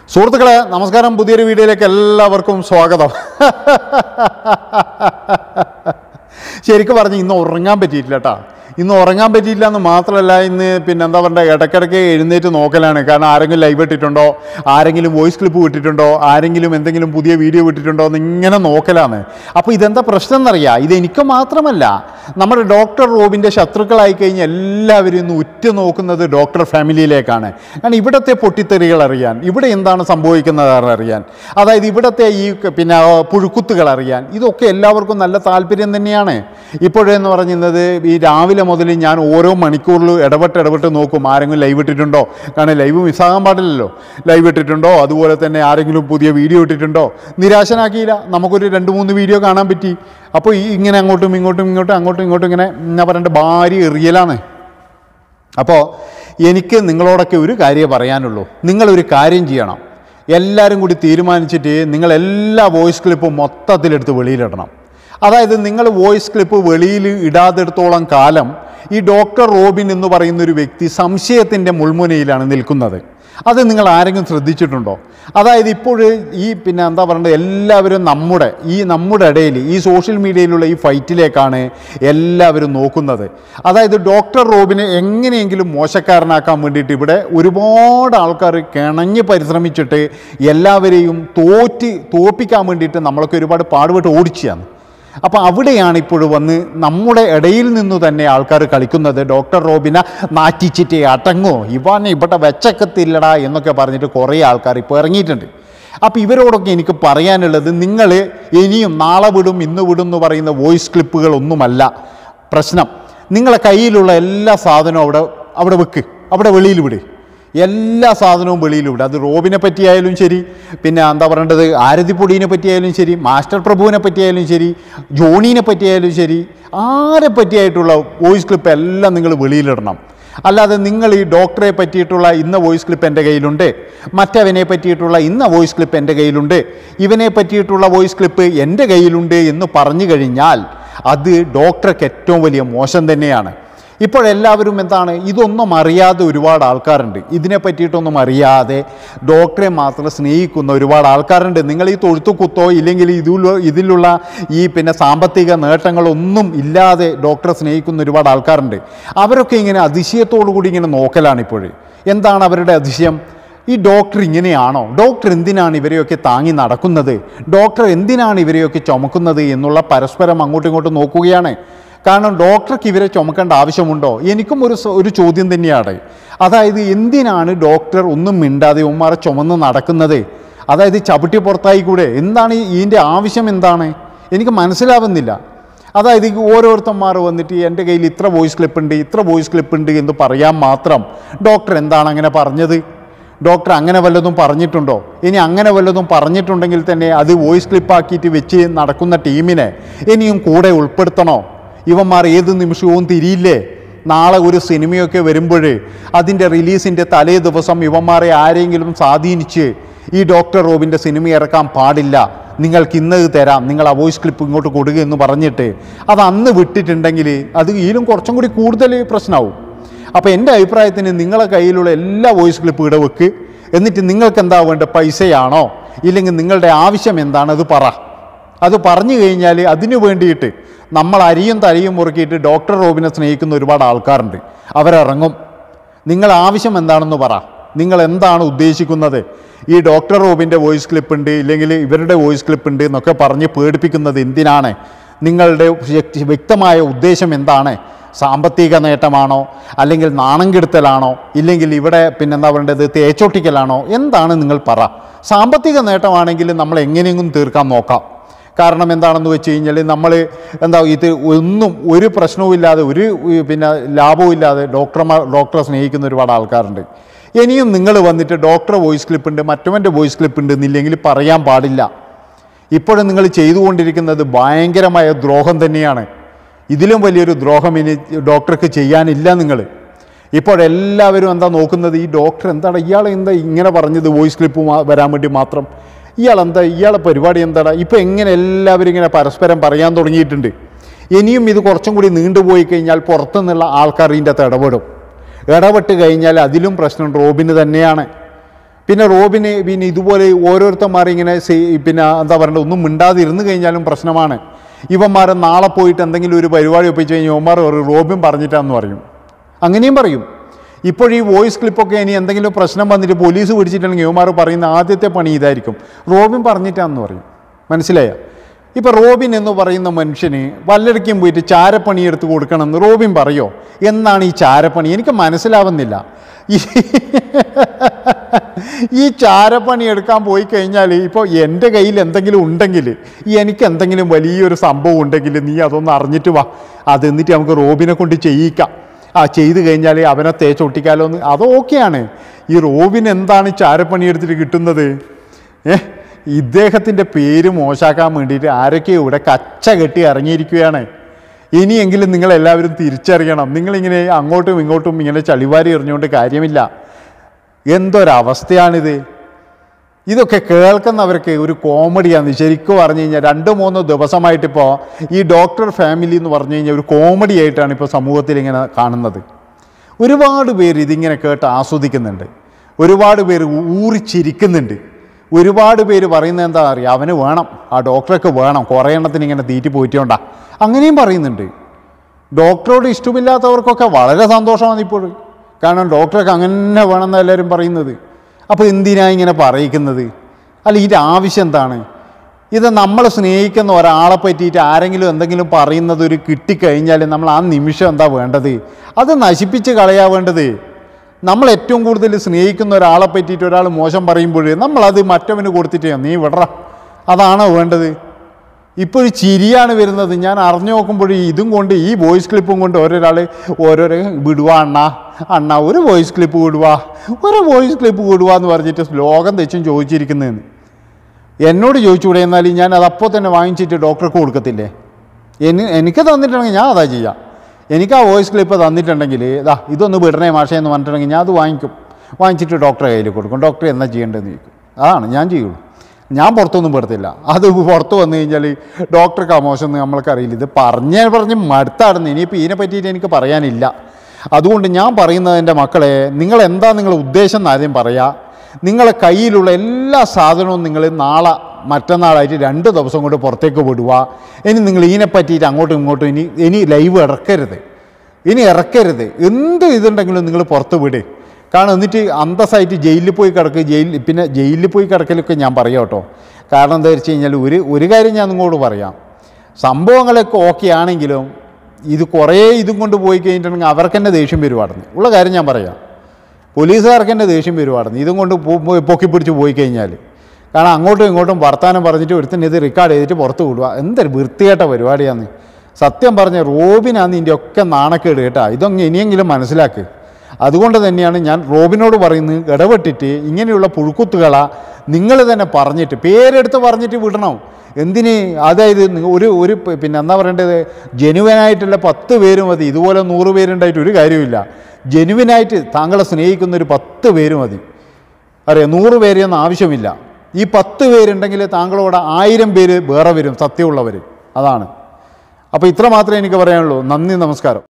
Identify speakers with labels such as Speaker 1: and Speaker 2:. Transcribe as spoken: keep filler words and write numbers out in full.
Speaker 1: സുഹൃത്തുക്കളെ നമസ്കാരം. പുതിയൊരു വീഡിയോയിലേക്ക് എല്ലാവർക്കും സ്വാഗതം. ശരിക്കും പറഞ്ഞ് ഇന്ന് ഉറങ്ങാൻ പറ്റിയിട്ടില്ല കേട്ടോ. ഇന്ന് ഉറങ്ങാൻ പറ്റിയില്ല എന്ന് മാത്രമല്ല, ഇന്ന് പിന്നെ എന്താ പറയുക, ഇടയ്ക്കിടയ്ക്ക് എഴുന്നേറ്റ് നോക്കലാണ്. കാരണം ആരെങ്കിലും ലൈവ് ഇട്ടിട്ടുണ്ടോ, ആരെങ്കിലും വോയിസ് ക്ലിപ്പ് വിട്ടിട്ടുണ്ടോ, ആരെങ്കിലും എന്തെങ്കിലും പുതിയ വീഡിയോ വിട്ടിട്ടുണ്ടോ എന്ന് ഇങ്ങനെ നോക്കലാണ്. അപ്പോൾ ഇതെന്താ പ്രശ്നം എന്നറിയാം. ഇതെനിക്ക് മാത്രമല്ല, നമ്മുടെ ഡോക്ടർ റോബിൻ്റെ ശത്രുക്കളായി കഴിഞ്ഞ് എല്ലാവരും ഇന്ന് ഉറ്റു നോക്കുന്നത് ഡോക്ടർ ഫാമിലിയിലേക്കാണ്. കാരണം ഇവിടുത്തെ പൊട്ടിത്തെറികൾ അറിയാൻ, ഇവിടെ എന്താണ് സംഭവിക്കുന്നത് അറിയാൻ, അതായത് ഇവിടുത്തെ ഈ പിന്നെ പുഴുക്കുത്തുകൾ അറിയാൻ, ഇതൊക്കെ എല്ലാവർക്കും നല്ല താല്പര്യം തന്നെയാണ്. ഇപ്പോഴെന്ന് പറയുന്നത് ഈ രാവിലെ മുതൽ ഞാൻ ഓരോ മണിക്കൂറിലും ഇടപെട്ട് ഇടപെട്ട് നോക്കും ആരെങ്കിലും ലൈവ് ഇട്ടിട്ടുണ്ടോ. കാരണം ലൈവ് മിസ്സാകാൻ പാടില്ലല്ലോ. ലൈവ് ഇട്ടിട്ടുണ്ടോ, അതുപോലെ തന്നെ ആരെങ്കിലും പുതിയ വീഡിയോ ഇട്ടിട്ടുണ്ടോ. നിരാശനാക്കിയില്ല, നമുക്കൊരു രണ്ട് മൂന്ന് വീഡിയോ കാണാൻ പറ്റി. അപ്പോൾ ഈ ഇങ്ങനെ അങ്ങോട്ടും ഇങ്ങോട്ടും ഇങ്ങോട്ടും അങ്ങോട്ടും ഇങ്ങോട്ടും ഇങ്ങനെ എന്താ പറയണ്ട ഭാര്യ എറിയലാണ്. അപ്പോൾ എനിക്ക് നിങ്ങളോടൊക്കെ ഒരു കാര്യം പറയാനുള്ളൂ. നിങ്ങളൊരു കാര്യം ചെയ്യണം. എല്ലാവരും കൂടി തീരുമാനിച്ചിട്ട് നിങ്ങൾ എല്ലാ വോയിസ് ക്ലിപ്പും മൊത്തത്തിലെടുത്ത് വെളിയിലിടണം. അതായത് നിങ്ങൾ വോയിസ് ക്ലിപ്പ് വെളിയിൽ ഇടാതെടുത്തോളം കാലം ഈ ഡോക്ടർ റോബിൻ എന്ന് പറയുന്നൊരു വ്യക്തി സംശയത്തിൻ്റെ മുൾമുനയിലാണ് നിൽക്കുന്നത്. അത് നിങ്ങൾ ആരെങ്കിലും ശ്രദ്ധിച്ചിട്ടുണ്ടോ? അതായത് ഇപ്പോൾ ഈ പിന്നെ എന്താ പറയുന്നത്, എല്ലാവരും നമ്മുടെ ഈ നമ്മുടെ ഇടയിൽ ഈ സോഷ്യൽ മീഡിയയിലുള്ള ഈ ഫൈറ്റിലേക്കാണ് എല്ലാവരും നോക്കുന്നത്. അതായത് ഡോക്ടർ റോബിനെ എങ്ങനെയെങ്കിലും മോശക്കാരനാക്കാൻ വേണ്ടിയിട്ട് ഇവിടെ ഒരുപാട് ആൾക്കാർ കിണഞ്ഞ് പരിശ്രമിച്ചിട്ട് എല്ലാവരെയും തോറ്റ് തോപ്പിക്കാൻ വേണ്ടിയിട്ട് നമ്മളൊക്കെ ഒരുപാട് പാടുപെട്ട് ഓടിച്ചാണ്. അപ്പോൾ അവിടെയാണ് ഇപ്പോൾ വന്ന് നമ്മുടെ ഇടയിൽ നിന്നു തന്നെ ആൾക്കാർ കളിക്കുന്നത്. ഡോക്ടർ റോബിനെ നാറ്റിച്ചിട്ട് അടങ്ങോ, ഇവാനെ ഇവിടെ വെച്ചക്കത്തില്ലടാ എന്നൊക്കെ പറഞ്ഞിട്ട് കുറേ ആൾക്കാർ ഇപ്പോൾ ഇറങ്ങിയിട്ടുണ്ട്. അപ്പോൾ ഇവരോടൊക്കെ എനിക്ക് പറയാനുള്ളത്, നിങ്ങൾ ഇനിയും നാളെ വിടും ഇന്ന് വിടും എന്ന് പറയുന്ന വോയിസ് ക്ലിപ്പുകളൊന്നുമല്ല പ്രശ്നം. നിങ്ങളെ കയ്യിലുള്ള എല്ലാ സാധനവും അവിടെ അവിടെ വെക്ക്, അവിടെ വെളിയിൽ വിട്. എല്ലാ സാധനവും വെളിയിൽ വിടുക. അത് റോബിനെ പറ്റിയായാലും ശരി, പിന്നെ എന്താ പറയേണ്ടത് ആരതിപ്പൊടീനെ പറ്റിയായാലും ശരി, മാസ്റ്റർ പ്രഭുവിനെ പറ്റിയായാലും ശരി, ജോണീനെ പറ്റിയായാലും ശരി, ആരെ പറ്റിയായിട്ടുള്ള വോയിസ് ക്ലിപ്പ് എല്ലാം നിങ്ങൾ വെളിയിലിടണം. അല്ലാതെ നിങ്ങൾ ഈ ഡോക്ടറെ പറ്റിയിട്ടുള്ള ഇന്ന വോയിസ് ക്ലിപ്പ് എൻ്റെ കയ്യിലുണ്ട്, മറ്റവനെ പറ്റിയിട്ടുള്ള ഇന്ന വോയിസ് ക്ലിപ്പ് എൻ്റെ കയ്യിലുണ്ട്, ഇവനെ പറ്റിയിട്ടുള്ള വോയിസ് ക്ലിപ്പ് എൻ്റെ കയ്യിലുണ്ട് എന്ന് പറഞ്ഞു കഴിഞ്ഞാൽ അത് ഡോക്ടർക്ക് ഏറ്റവും വലിയ മോശം തന്നെയാണ്. ഇപ്പോഴെല്ലാവരും എന്താണ്, ഇതൊന്നും അറിയാതെ ഒരുപാട് ആൾക്കാരുണ്ട്. ഇതിനെ പറ്റിയിട്ടൊന്നും അറിയാതെ ഡോക്ടറെ മാത്രം സ്നേഹിക്കുന്ന ഒരുപാട് ആൾക്കാരുണ്ട്. നിങ്ങൾ ഈ തൊഴുത്തു കുത്തോ ഇല്ലെങ്കിൽ ഇതിലുള്ള ഇതിലുള്ള ഈ പിന്നെ സാമ്പത്തിക നേട്ടങ്ങളൊന്നും ഇല്ലാതെ ഡോക്ടറെ സ്നേഹിക്കുന്ന ഒരുപാട് ആൾക്കാരുണ്ട്. അവരൊക്കെ ഇങ്ങനെ അതിശയത്തോടു കൂടി ഇങ്ങനെ നോക്കലാണ്. ഇപ്പോഴും എന്താണ് അവരുടെ അതിശയം? ഈ ഡോക്ടർ ഇങ്ങനെയാണോ? ഡോക്ടർ എന്തിനാണ് ഇവരെയൊക്കെ താങ്ങി നടക്കുന്നത്? ഡോക്ടർ എന്തിനാണ് ഇവരെയൊക്കെ ചുമക്കുന്നത് എന്നുള്ള പരസ്പരം അങ്ങോട്ടും ഇങ്ങോട്ടും നോക്കുകയാണ്. കാരണം ഡോക്ടർക്ക് ഇവരെ ചുമക്കേണ്ട ആവശ്യമുണ്ടോ? എനിക്കും ഒരു ഒരു ചോദ്യം തന്നെയാണ്. അതായത് എന്തിനാണ് ഡോക്ടർ ഒന്നും മിണ്ടാതെ ഉമ്മാരെ ചുമന്ന് നടക്കുന്നത്? അതായത് ചവിട്ടി പുറത്തായി കൂടെ? എന്താണ് ഇതിൻ്റെ ആവശ്യം? എന്താണ് എനിക്ക് മനസ്സിലാവുന്നില്ല. അതായത് ഓരോരുത്തന്മാർ വന്നിട്ട് എൻ്റെ കയ്യിൽ ഇത്ര വോയിസ് ക്ലിപ്പ് ഉണ്ട്, ഇത്ര വോയിസ് ക്ലിപ്പ് ഉണ്ട് എന്ന് പറയാൻ മാത്രം ഡോക്ടർ എന്താണ് അങ്ങനെ പറഞ്ഞത്? ഡോക്ടർ അങ്ങനെ വല്ലതും പറഞ്ഞിട്ടുണ്ടോ? ഇനി അങ്ങനെ വല്ലതും പറഞ്ഞിട്ടുണ്ടെങ്കിൽ തന്നെ അത് വോയിസ് ക്ലിപ്പാക്കിയിട്ട് വെച്ച് നടക്കുന്ന ടീമിനെ ഇനിയും കൂടെ ഉൾപ്പെടുത്തണോ? ഇവന്മാർ ഏത് നിമിഷവും തിരിയില്ലേ? നാളെ ഒരു സിനിമയൊക്കെ വരുമ്പോൾ അതിൻ്റെ റിലീസിൻ്റെ തലേ ദിവസം ഇവന്മാരെ ആരെങ്കിലും സ്വാധീനിച്ച് ഈ ഡോക്ടർ റോബിൻ്റെ സിനിമ ഇറക്കാൻ പാടില്ല, നിങ്ങൾക്ക് ഇന്നത് തരാം, നിങ്ങൾ ആ വോയിസ് ക്ലിപ്പ് ഇങ്ങോട്ട് കൊടുക്കുക എന്ന് പറഞ്ഞിട്ട് അത് അന്ന് വിട്ടിട്ടുണ്ടെങ്കിൽ അത് ഇതിലും കുറച്ചും കൂടി കൂടുതൽ പ്രശ്നമാവും. അപ്പോൾ എൻ്റെ അഭിപ്രായത്തിന് നിങ്ങളെ കയ്യിലുള്ള എല്ലാ വോയിസ് ക്ലിപ്പ് ഇവിടെ വെക്ക്. എന്നിട്ട് നിങ്ങൾക്ക് എന്താ വേണ്ട, പൈസയാണോ ഇല്ലെങ്കിൽ നിങ്ങളുടെ ആവശ്യം എന്താണ് അത് പറ. അത് പറഞ്ഞു കഴിഞ്ഞാൽ അതിനു വേണ്ടിയിട്ട് നമ്മൾ അരിയും തരിയും മുറുക്കിയിട്ട് ഡോക്ടർ റോബിനെ സ്നേഹിക്കുന്ന ഒരുപാട് ആൾക്കാരുണ്ട്. അവരിറങ്ങും. നിങ്ങൾ ആവശ്യം എന്താണെന്ന് പറ. നിങ്ങൾ എന്താണ് ഉദ്ദേശിക്കുന്നത്? ഈ ഡോക്ടർ റോബിൻ്റെ വോയിസ് ക്ലിപ്പ് ഉണ്ട് ഇല്ലെങ്കിൽ ഇവരുടെ വോയിസ് ക്ലിപ്പ് ഉണ്ട് എന്നൊക്കെ പറഞ്ഞ് പേടിപ്പിക്കുന്നത് എന്തിനാണ്? നിങ്ങളുടെ വ്യക്തമായ ഉദ്ദേശം എന്താണ്? സാമ്പത്തിക നേട്ടമാണോ, അല്ലെങ്കിൽ നാണം കെടുത്തലാണോ, ഇല്ലെങ്കിൽ ഇവിടെ പിന്നെന്താ പറയേണ്ടത് തേച്ചൊട്ടിക്കലാണോ? എന്താണ് നിങ്ങൾ പറ. സാമ്പത്തിക നേട്ടമാണെങ്കിൽ നമ്മൾ എങ്ങനെയെങ്കിലും തീർക്കാൻ നോക്കാം. കാരണം എന്താണെന്ന് വെച്ച് കഴിഞ്ഞാൽ നമ്മൾ എന്താ ഇത് ഒന്നും ഒരു പ്രശ്നവും ഇല്ലാതെ ഒരു പിന്നെ ലാഭവും ഇല്ലാതെ ഡോക്ടർമാർ ഡോക്ടറെ സ്നേഹിക്കുന്ന ഒരുപാട് ആൾക്കാരുണ്ട്. ഇനിയും നിങ്ങൾ വന്നിട്ട് ഡോക്ടർ വോയിസ് ക്ലിപ്പ് ഉണ്ട് മറ്റവൻ്റെ വോയിസ് ക്ലിപ്പ് ഉണ്ട് എന്നില്ലെങ്കിൽ പറയാൻ പാടില്ല. ഇപ്പോഴും നിങ്ങൾ ചെയ്തുകൊണ്ടിരിക്കുന്നത് ഭയങ്കരമായ ദ്രോഹം തന്നെയാണ്. ഇതിലും വലിയൊരു ദ്രോഹം ഇനി ഡോക്ടർക്ക് ചെയ്യാനില്ല. നിങ്ങൾ ഇപ്പോഴെല്ലാവരും എന്താ നോക്കുന്നത്, ഈ ഡോക്ടർ എന്താണ് ഇയാൾ എന്താ ഇങ്ങനെ പറഞ്ഞത് വോയിസ് ക്ലിപ്പ് വരാൻ വേണ്ടി മാത്രം, ഇയാളെന്താ ഇയാളെ പരിപാടി എന്താടാ? ഇപ്പോൾ എങ്ങനെ എല്ലാവരും ഇങ്ങനെ പരസ്പരം പറയാൻ തുടങ്ങിയിട്ടുണ്ട്. ഇനിയും ഇത് കുറച്ചും കൂടി നീണ്ടുപോയി കഴിഞ്ഞാൽ പുറത്തുനിന്നുള്ള ആൾക്കാർ ഇതിൻ്റെ അകത്ത് ഇടപെടും. ഇടപെട്ട് കഴിഞ്ഞാൽ അതിലും പ്രശ്നം റോബിന് തന്നെയാണ്. പിന്നെ റോബിന് പിന്നെ ഇതുപോലെ ഓരോരുത്തന്മാർ ഇങ്ങനെ പിന്നെ എന്താ പറയുക ഒന്നും മിണ്ടാതെ ഇരുന്ന് കഴിഞ്ഞാലും പ്രശ്നമാണ്. ഇവന്മാരെ നാളെ പോയിട്ട് എന്തെങ്കിലും ഒരു പരിപാടി ഒപ്പിച്ച് കഴിഞ്ഞാൽ ഇവന്മാർ ഒരു റോബിൻ പറഞ്ഞിട്ടാന്ന് പറയും. അങ്ങനെയും പറയും. ഇപ്പോൾ ഈ വോയിസ് ക്ലിപ്പൊക്കെ ഇനി എന്തെങ്കിലും പ്രശ്നം വന്നിട്ട് പോലീസ് പിടിച്ചിട്ടുണ്ടെങ്കിൽ ഇവന്മാർ പറയുന്ന ആദ്യത്തെ പണി ഇതായിരിക്കും, റോബിൻ പറഞ്ഞിട്ടാന്ന് പറയും. മനസ്സിലായോ? ഇപ്പോൾ റോബിൻ എന്ന് പറയുന്ന മനുഷ്യന് വല്ലടക്കും പോയിട്ട് ചാരപ്പണി എടുത്ത് കൊടുക്കണമെന്ന് റോബിൻ പറയോ? എന്നാണ് ഈ ചാരപ്പണി? എനിക്ക് മനസ്സിലാവുന്നില്ല. ഈ ചാരപ്പണി എടുക്കാൻ പോയി കഴിഞ്ഞാൽ ഇപ്പോൾ എൻ്റെ കയ്യിൽ എന്തെങ്കിലും ഉണ്ടെങ്കിൽ, എനിക്ക് എന്തെങ്കിലും വലിയൊരു സംഭവം ഉണ്ടെങ്കിൽ നീ അതൊന്ന് അറിഞ്ഞിട്ട് വാ, അത് എന്നിട്ട് നമുക്ക് റോബിനെ കൊണ്ട് ചെയ്യിക്കാം. ആ ചെയ്ത് കഴിഞ്ഞാൽ അവനെ തേച്ചൊട്ടിക്കാലോ എന്ന്. അത് ഓക്കെയാണ്. ഈ റോബിൻ എന്താണ് ചാരപ്പണി എടുത്തിട്ട് കിട്ടുന്നത്? ഏഹ് ഇദ്ദേഹത്തിൻ്റെ പേര് മോശമാക്കാൻ വേണ്ടിയിട്ട് ആരൊക്കെയോ ഇവിടെ കച്ച കെട്ടി ഇറങ്ങിയിരിക്കുകയാണ്. ഇനിയെങ്കിലും നിങ്ങളെല്ലാവരും തിരിച്ചറിയണം. നിങ്ങളിങ്ങനെ അങ്ങോട്ടും ഇങ്ങോട്ടും ഇങ്ങനെ ചളിവാരി എറിഞ്ഞുകൊണ്ട് കാര്യമില്ല. എന്തൊരവസ്ഥയാണിത്! ഇതൊക്കെ കേൾക്കുന്നവർക്ക് ഒരു കോമഡിയാണ് ശരിക്കും പറഞ്ഞു കഴിഞ്ഞാൽ. രണ്ട് മൂന്ന് ദിവസമായിട്ടിപ്പോൾ ഈ ഡോക്ടർ ഫാമിലി എന്ന് പറഞ്ഞു കഴിഞ്ഞാൽ ഒരു കോമഡി ആയിട്ടാണ് ഇപ്പോൾ സമൂഹത്തിൽ ഇങ്ങനെ കാണുന്നത്. ഒരുപാട് പേര് ഇതിങ്ങനെ കേട്ട് ആസ്വദിക്കുന്നുണ്ട്, ഒരുപാട് പേര് ഊറിച്ചിരിക്കുന്നുണ്ട്, ഒരുപാട് പേര് പറയുന്നത് എന്താ അറിയാം, അവന് വേണം, ആ ഡോക്ടർക്ക് വേണം, കുറേ എണ്ണത്തിന് ഇങ്ങനെ തീറ്റി പോയിട്ടുണ്ടാ, അങ്ങനെയും പറയുന്നുണ്ട്. ഡോക്ടറോട് ഇഷ്ടമില്ലാത്തവർക്കൊക്കെ വളരെ സന്തോഷമാണ് ഇപ്പോൾ. കാരണം ഡോക്ടർക്ക് അങ്ങനെ വേണമെന്ന് എല്ലാവരും പറയുന്നത്. അപ്പോൾ എന്തിനാ ഇങ്ങനെ പറയിക്കുന്നത്? അല്ല, ഇതിൻ്റെ ആവശ്യം എന്താണ്? ഇത് നമ്മൾ സ്നേഹിക്കുന്ന ഒരാളെ പറ്റിയിട്ട് ആരെങ്കിലും എന്തെങ്കിലും പറയുന്നത് ഒരു കിട്ടിക്കഴിഞ്ഞാൽ നമ്മൾ ആ നിമിഷം എന്താ വേണ്ടത്? അത് നശിപ്പിച്ച് കളയാ വേണ്ടത്. നമ്മൾ ഏറ്റവും കൂടുതൽ സ്നേഹിക്കുന്ന ഒരാളെ പറ്റിയിട്ട് ഒരാൾ മോശം പറയുമ്പോൾ നമ്മളത് മറ്റവന് കൊടുത്തിട്ട് നീ വിടറ, അതാണോ വേണ്ടത്? ഇപ്പോൾ ഒരു ചിരിയാണ് വരുന്നത്. ഞാൻ അറിഞ്ഞു നോക്കുമ്പോൾ ഇതും കൊണ്ട്, ഈ വോയിസ് ക്ലിപ്പും കൊണ്ട് ഓരോരാൾ ഓരോരോ വിടുക, അണ്ണ അണ്ണ ഒരു വോയിസ് ക്ലിപ്പ് വിടുക, ഒരു വോയിസ് ക്ലിപ്പ് വിടുക എന്ന് പറഞ്ഞിട്ട് ലോകം തെച്ചും ചോദിച്ചിരിക്കുന്നതെന്ന് എന്നോട് ചോദിച്ചുകൂടെ? എന്നാൽ ഞാൻ അതപ്പോൾ തന്നെ വാങ്ങിച്ചിട്ട് ഡോക്ടർക്ക് കൊടുക്കത്തില്ലേ? എനി എനിക്ക് തന്നിട്ടുണ്ടെങ്കിൽ ഞാൻ അതാ ചെയ്യാം. എനിക്ക് ആ വോയിസ് ക്ലിപ്പ് തന്നിട്ടുണ്ടെങ്കിൽ ഇതാ ഇതൊന്ന് വിടണേ മാഷേ എന്ന് പറഞ്ഞിട്ടുണ്ടെങ്കിൽ ഞാൻ അത് വാങ്ങിക്കും, വാങ്ങിച്ചിട്ട് ഡോക്ടറെ കയ്യിൽ കൊടുക്കും. ഡോക്ടർ എന്നാ ചെയ്യേണ്ടതെന്ന് ചോദിക്കും. അതാണ് ഞാൻ ചെയ്യുള്ളൂ. ഞാൻ പുറത്തൊന്നും പെടുത്തില്ല. അത് പുറത്ത് വന്നു കഴിഞ്ഞാൽ ഡോക്ടർക്ക് ആ മോശം എന്ന് നമ്മൾക്കറിയില്ല. ഇത് പറഞ്ഞ് പറഞ്ഞ് മടുത്താടുന്നു. ഇനിയിപ്പോൾ ഇതിനെ പറ്റിയിട്ട് എനിക്ക് പറയാനില്ല. അതുകൊണ്ട് ഞാൻ പറയുന്നത്, എൻ്റെ മക്കളെ, നിങ്ങളെന്താ നിങ്ങളുടെ ഉദ്ദേശം എന്ന് ആദ്യം പറയാം. നിങ്ങളെ കയ്യിലുള്ള എല്ലാ സാധനവും നിങ്ങൾ നാളെ മറ്റന്നാളായിട്ട് രണ്ട് ദിവസം കൊണ്ട് പുറത്തേക്ക് വിടുക. ഇനി നിങ്ങൾ ഇതിനെ പറ്റിയിട്ട് അങ്ങോട്ടും ഇങ്ങോട്ടും ഇനി ഇനി ലൈവ് ഇറക്കരുത്, ഇനി ഇറക്കരുത്. എന്ത് ഇതുണ്ടെങ്കിലും നിങ്ങൾ പുറത്ത് വിട്. കാരണം എന്നിട്ട് അന്തസ്സായിട്ട് ജയിലിൽ പോയി കിടക്കുക. ജയിൽ പിന്നെ ജയിലിൽ പോയി കിടക്കലൊക്കെ ഞാൻ പറയാം കേട്ടോ. കാരണം എന്താ വെച്ച് കഴിഞ്ഞാൽ ഒരു ഒരു കാര്യം ഞാൻ നിങ്ങളോട് പറയാം, സംഭവങ്ങളൊക്കെ ഓക്കെ ആണെങ്കിലും ഇത് കുറേ ഇതും കൊണ്ട് പോയി കഴിഞ്ഞിട്ടുണ്ടെങ്കിൽ അവർക്ക് തന്നെ ദേഷ്യം വരുവാടുന്നു. ഉള്ള കാര്യം ഞാൻ പറയാം, പോലീസുകാർക്ക് തന്നെ ദേഷ്യം വരുവാടുന്നു ഇതും കൊണ്ട് പൊക്കി പിടിച്ച് പോയി കഴിഞ്ഞാൽ. കാരണം അങ്ങോട്ടും ഇങ്ങോട്ടും വർത്താനം പറഞ്ഞിട്ട് ഒരുത്തിന് ഇത് റെക്കോർഡ് ചെയ്തിട്ട് പുറത്ത് വിടുക. എന്തൊരു വൃത്തികെട്ട പരിപാടിയാന്ന് സത്യം പറഞ്ഞ. റോബിനാന്ന് ഇതിൻ്റെ ഒക്കെ നാണക്കേട് കേട്ടാ. ഇതൊന്നും ഇനിയെങ്കിലും മനസ്സിലാക്ക്. അതുകൊണ്ട് തന്നെയാണ് ഞാൻ റോബിനോട് പറയുന്നത്, ഇടപെട്ടിട്ട് ഇങ്ങനെയുള്ള പുഴുക്കുത്തുകള നിങ്ങൾ തന്നെ പറഞ്ഞിട്ട് പേരെടുത്ത് പറഞ്ഞിട്ട് വിടണം. എന്തിന്? അതായത് ഒരു ഒരു പിന്നെ എന്താ പറയേണ്ടത്, ജെനുവനായിട്ടുള്ള പത്ത് പേര് മതി. ഇതുപോലെ നൂറ് പേരുണ്ടായിട്ട് ഒരു കാര്യമില്ല. ജെനുവനായിട്ട് താങ്കളെ സ്നേഹിക്കുന്ന ഒരു പത്ത് പേര് മതി. അറിയാം, നൂറ് പേരെയൊന്നും ആവശ്യമില്ല. ഈ പത്ത് പേരുണ്ടെങ്കിൽ താങ്കളോട് ആയിരം പേര് വേറെ വരും, സത്യമുള്ളവർ. അതാണ്. അപ്പോൾ ഇത്ര മാത്രമേ എനിക്ക് പറയാനുള്ളൂ. നന്ദി, നമസ്കാരം.